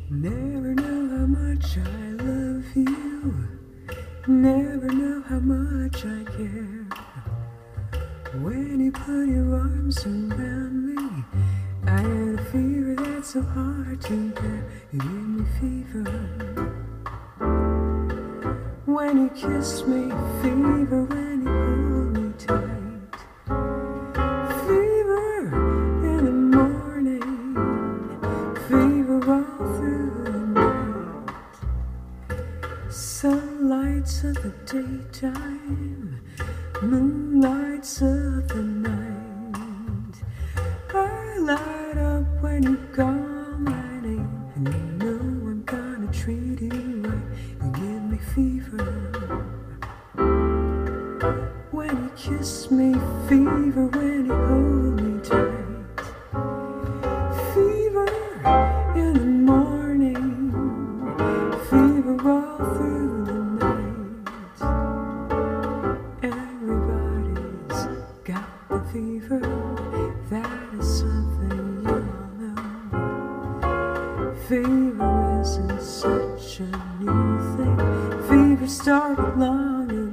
Never know how much I love you. Never know how much I care. When you put your arms around me, I had a fever that's so hard to bear. You give me fever. When you kiss me, fever. When you hold me tight, fever in the morning, fever all through the night. Sunlights of the daytime, moonlights of the night. I light up when you call my name, and you know I'm gonna treat you right. You give me fever. When you kiss me, fever. When you hold me tight, fever in the morning, fever all through the night. Everybody's got the fever. That is something you all know. Fever isn't such a new thing. Fever started long ago.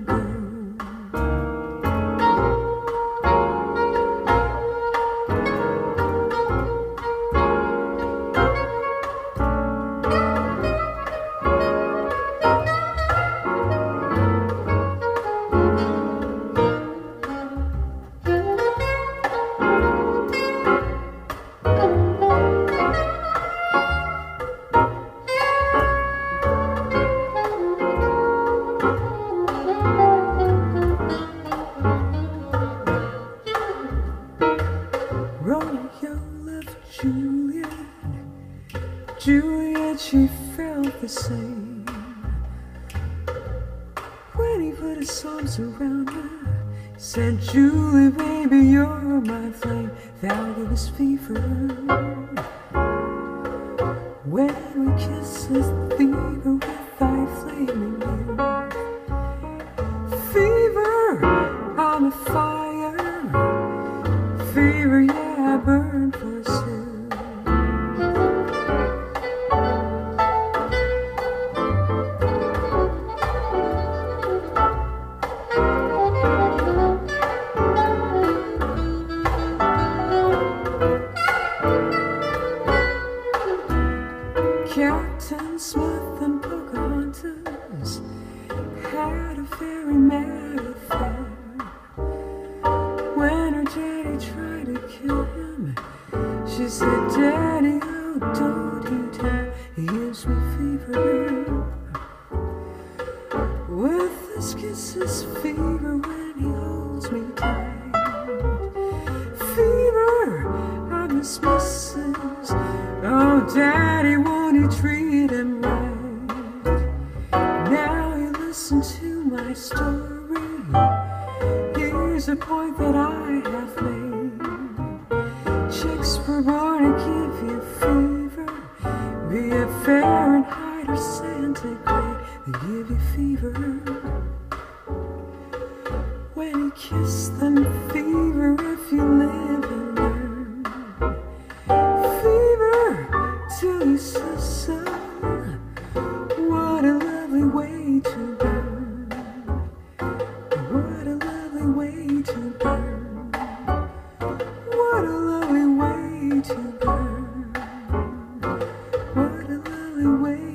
Romeo loved Juliet. Juliet, she felt the same. When he put his arms around her, said, Julie, baby, you're my flame. Thou givest fever. When we kiss with fever with thy flaming youth. Fever, I'm a fire. Fever, yeah, I burn forsooth. Captain Smith and Pocahontas had a very mad affair. When her daddy tried to kill him, she said, Daddy, oh, don't you dare, he gives me fever. With his kisses, fever. When he holds me tight, fever, I miss misses. Oh, Daddy, won't you treat him right? Now you listen to my story. Here's a point that I have made. Chicks were born to give you fever. Be it Fahrenheit or centigrade, they give you fever. When you kiss them, fever. If you live and learn, fever till you so. What a lovely way to burn. What a lovely way to burn. What a lovely way to burn. What a lovely way